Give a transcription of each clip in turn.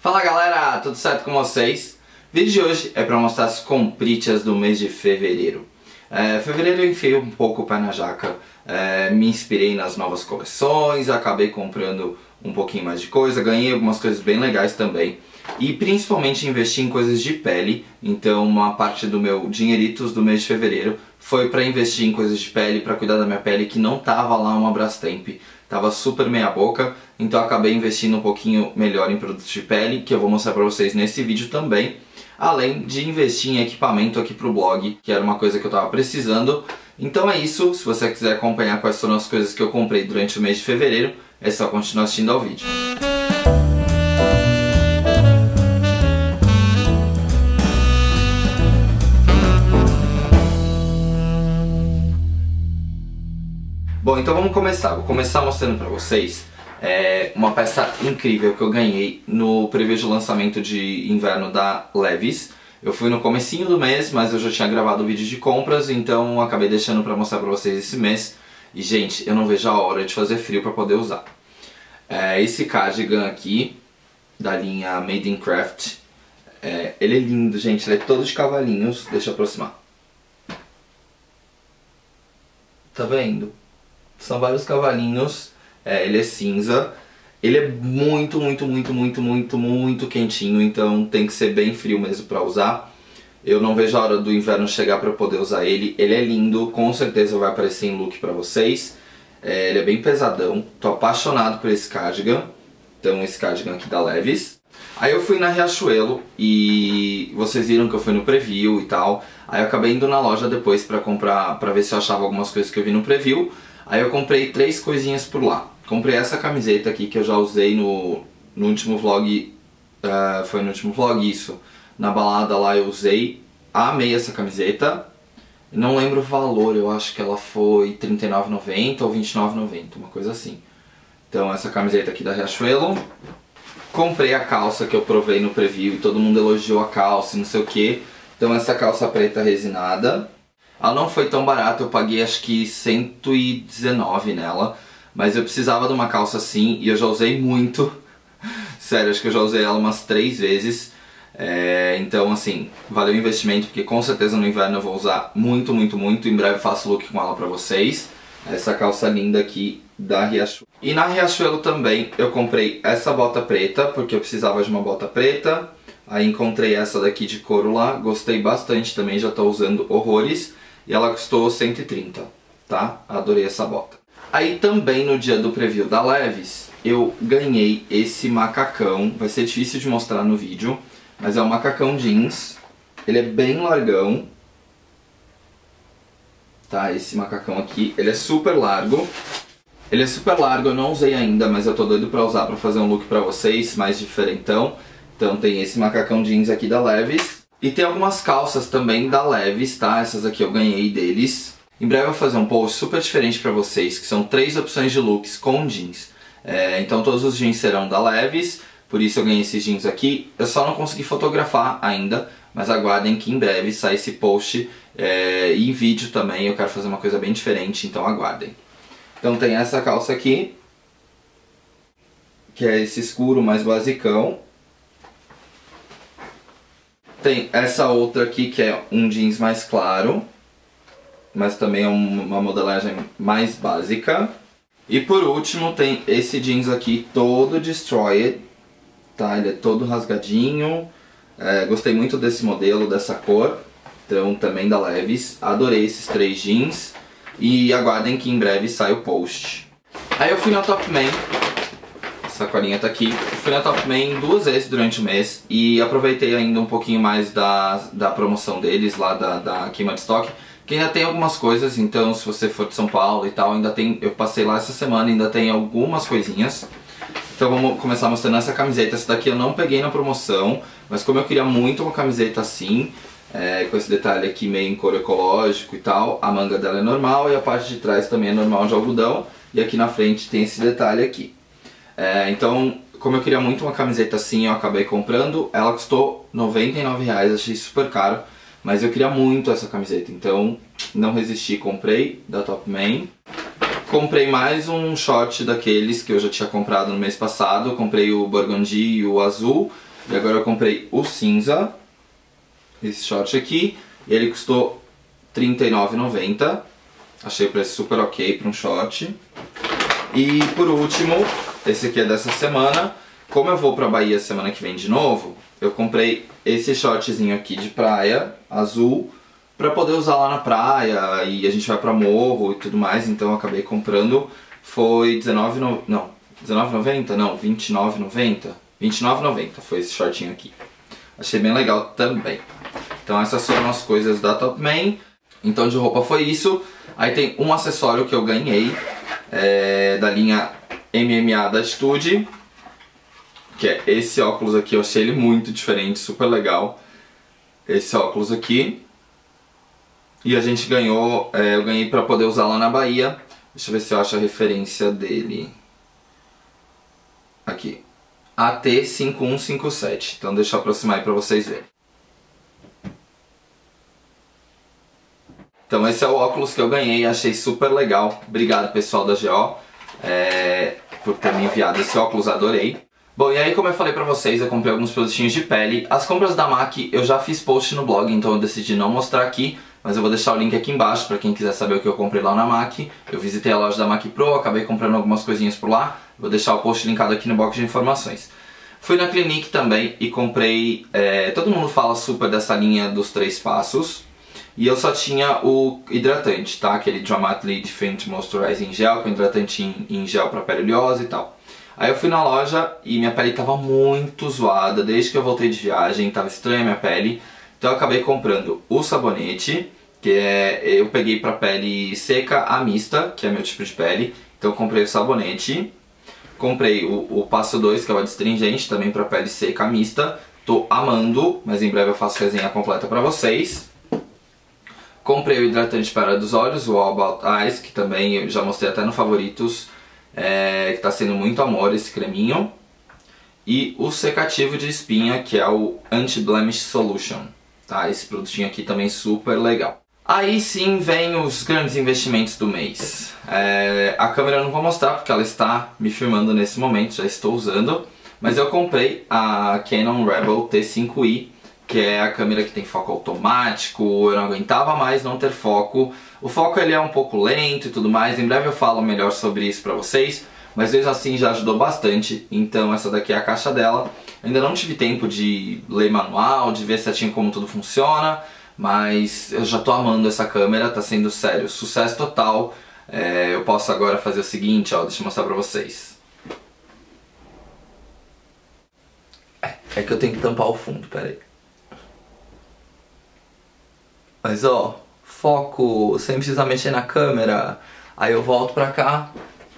Fala galera, tudo certo com vocês? O vídeo de hoje é para mostrar as compritas do mês de fevereiro. Fevereiro eu enfiei um pouco o pé na jaca, me inspirei nas novas coleções, acabei comprando um pouquinho mais de coisa, ganhei algumas coisas bem legais também. E principalmente investi em coisas de pele, então uma parte do meu dinheiritos do mês de fevereiro foi para investir em coisas de pele, para cuidar da minha pele que não tava lá uma Brastemp, tava super meia boca, então eu acabei investindo um pouquinho melhor em produtos de pele, que eu vou mostrar para vocês nesse vídeo também, além de investir em equipamento aqui pro blog, que era uma coisa que eu tava precisando. Então é isso, se você quiser acompanhar quais foram as coisas que eu comprei durante o mês de fevereiro, é só continuar assistindo ao vídeo. Bom, então vamos começar. Vou começar mostrando pra vocês uma peça incrível que eu ganhei no preview de lançamento de inverno da Levi's. Eu fui no comecinho do mês, mas eu já tinha gravado o vídeo de compras, então acabei deixando pra mostrar pra vocês esse mês. E gente, eu não vejo a hora de fazer frio pra poder usar. Esse cardigan aqui, da linha Made in Craft, ele é lindo, gente, ele é todo de cavalinhos. Deixa eu aproximar. Tá vendo? São vários cavalinhos, ele é cinza, ele é muito quentinho, então tem que ser bem frio mesmo pra usar. Eu não vejo a hora do inverno chegar pra poder usar ele. Ele é lindo, com certeza vai aparecer em look pra vocês. Ele é bem pesadão, tô apaixonado por esse cardigan, então esse cardigan aqui da Levi's. Aí eu fui na Riachuelo e vocês viram que eu fui no preview e tal. Aí eu acabei indo na loja depois pra comprar, pra ver se eu achava algumas coisas que eu vi no preview. Aí eu comprei 3 coisinhas por lá. Comprei essa camiseta aqui que eu já usei no último vlog, foi no último vlog isso. Na balada lá eu usei, amei essa camiseta. Não lembro o valor, eu acho que ela foi R$39,90 ou R$29,90, uma coisa assim. Então essa camiseta aqui da Riachuelo. Comprei a calça que eu provei no preview e todo mundo elogiou a calça e não sei o que. Então essa calça preta resinada. Ela não foi tão barata, eu paguei acho que 119 nela. Mas eu precisava de uma calça assim e eu já usei muito. Sério, acho que eu já usei ela umas 3 vezes. Então assim, valeu o investimento, porque com certeza no inverno eu vou usar muito. Em breve eu faço look com ela pra vocês. Essa calça linda aqui da Riachuelo. E na Riachuelo também eu comprei essa bota preta, porque eu precisava de uma bota preta. Aí encontrei essa daqui de couro lá, gostei bastante também, já tô usando horrores. E ela custou 130, tá? Adorei essa bota. Aí também no dia do preview da Levi's, eu ganhei esse macacão. Vai ser difícil de mostrar no vídeo, mas é um macacão jeans. Ele é bem largão. Tá, esse macacão aqui, ele é super largo. Ele é super largo, eu não usei ainda, mas eu tô doido pra usar pra fazer um look pra vocês, mais diferentão. Então tem esse macacão jeans aqui da Levi's. E tem algumas calças também da Levi's, tá? Essas aqui eu ganhei deles. Em breve eu vou fazer um post super diferente pra vocês, que são 3 opções de looks com jeans. Então todos os jeans serão da Levi's, por isso eu ganhei esses jeans aqui. Eu só não consegui fotografar ainda, mas aguardem que em breve sai esse post e em vídeo também. Eu quero fazer uma coisa bem diferente, então aguardem. Então tem essa calça aqui, que é esse escuro mais basicão. Tem essa outra aqui que é um jeans mais claro, mas também é uma modelagem mais básica. E por último tem esse jeans aqui todo destroyed, tá? Ele é todo rasgadinho. Gostei muito desse modelo, dessa cor, então também da Levi's. Adorei esses 3 jeans e aguardem que em breve sai o post. Aí eu fui na Topman. Essa colinha tá aqui. Eu fui na Topman 2 vezes durante o mês e aproveitei ainda um pouquinho mais da promoção deles lá, da queima de estoque, que ainda tem algumas coisas. Então se você for de São Paulo e tal, ainda tem, eu passei lá essa semana, ainda tem algumas coisinhas. Então vamos começar mostrando essa camiseta. Essa daqui eu não peguei na promoção, mas como eu queria muito uma camiseta assim, com esse detalhe aqui meio em couro ecológico e tal, a manga dela é normal e a parte de trás também é normal de algodão, e aqui na frente tem esse detalhe aqui. Então, como eu queria muito uma camiseta assim, eu acabei comprando. Ela custou R$99, achei super caro, mas eu queria muito essa camiseta, então não resisti, comprei da Topman. Comprei mais um short daqueles que eu já tinha comprado no mês passado. Comprei o burgundy e o azul. E agora eu comprei o cinza, esse short aqui, e ele custou R$ 39,90. Achei o preço super ok para um short. E por último, esse aqui é dessa semana. Como eu vou pra Bahia semana que vem de novo, eu comprei esse shortzinho aqui de praia, azul, pra poder usar lá na praia, e a gente vai pra morro e tudo mais, então eu acabei comprando. Foi R$19,90? Não, R$29,90? R$29,90 foi esse shortinho aqui. Achei bem legal também. Então essas foram as coisas da Topman. Então de roupa foi isso. Aí tem um acessório que eu ganhei, da linha MMA da Atitude, que é esse óculos aqui. Eu achei ele muito diferente, super legal. Esse óculos aqui. E a gente ganhou, eu ganhei pra poder usar lá na Bahia. Deixa eu ver se eu acho a referência dele. Aqui. AT5157. Então deixa eu aproximar aí pra vocês verem. Então esse é o óculos que eu ganhei, achei super legal. Obrigado pessoal da GO por ter me enviado esse óculos, adorei. Bom, e aí como eu falei pra vocês, eu comprei alguns produtinhos de pele. As compras da MAC eu já fiz post no blog, então eu decidi não mostrar aqui. Mas eu vou deixar o link aqui embaixo pra quem quiser saber o que eu comprei lá na MAC. Eu visitei a loja da MAC Pro, acabei comprando algumas coisinhas por lá. Vou deixar o post linkado aqui no box de informações. Fui na Clinique também e comprei... todo mundo fala super dessa linha dos 3 passos. E eu só tinha o hidratante, tá? Aquele Dramatically Different Moisturizing Gel, com hidratante em gel pra pele oleosa e tal. Aí eu fui na loja e minha pele tava muito zoada, desde que eu voltei de viagem, tava estranha a minha pele. Então eu acabei comprando o sabonete, que eu peguei pra pele seca a mista, que é meu tipo de pele. Então eu comprei o sabonete. Comprei o passo 2, que é o adstringente, também pra pele seca a mista. Tô amando, mas em breve eu faço resenha completa pra vocês. Comprei o hidratante para dos olhos, o All About Eyes, que também eu já mostrei até no favoritos, que tá sendo muito amor esse creminho. E o secativo de espinha, que é o Anti-Blemish Solution. Tá? Esse produtinho aqui também super legal. Aí sim vem os grandes investimentos do mês. A câmera eu não vou mostrar porque ela está me filmando nesse momento, já estou usando. Mas eu comprei a Canon Rebel T5i, que é a câmera que tem foco automático. Eu não aguentava mais não ter foco. O foco ele é um pouco lento e tudo mais. Em breve eu falo melhor sobre isso pra vocês. Mas mesmo assim já ajudou bastante. Então essa daqui é a caixa dela. Ainda não tive tempo de ler manual, de ver certinho como tudo funciona. Mas eu já tô amando essa câmera, tá sendo sério, sucesso total. Eu posso agora fazer o seguinte, ó, deixa eu mostrar pra vocês. É que eu tenho que tampar o fundo, peraí. Mas ó, foco, sem precisar mexer na câmera. Aí eu volto pra cá.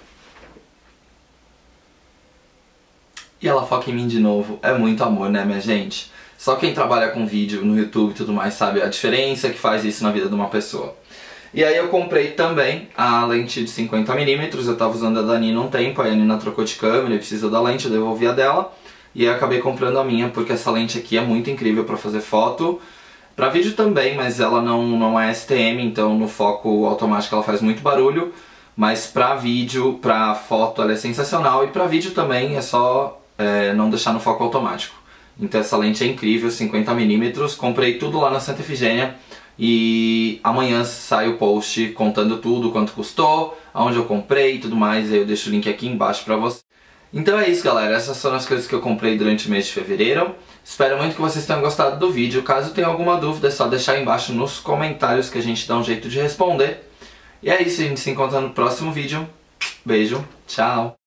E ela foca em mim de novo. É muito amor, né, minha gente? Só quem trabalha com vídeo no YouTube e tudo mais sabe a diferença que faz isso na vida de uma pessoa. E aí eu comprei também a lente de 50mm. Eu tava usando a da Nina um tempo, aí a Nina trocou de câmera e precisou da lente, eu devolvi a dela. E eu acabei comprando a minha, porque essa lente aqui é muito incrível pra fazer foto. Pra vídeo também, mas ela não é STM, então no foco automático ela faz muito barulho. Mas pra vídeo, pra foto ela é sensacional. E pra vídeo também é só não deixar no foco automático. Então essa lente é incrível, 50mm. Comprei tudo lá na Santa Efigênia. E amanhã sai o post contando tudo, quanto custou, aonde eu comprei e tudo mais. Aí eu deixo o link aqui embaixo pra você. Então é isso, galera, essas foram as coisas que eu comprei durante o mês de fevereiro. Espero muito que vocês tenham gostado do vídeo. Caso tenha alguma dúvida é só deixar aí embaixo nos comentários que a gente dá um jeito de responder. E é isso, a gente se encontra no próximo vídeo. Beijo, tchau!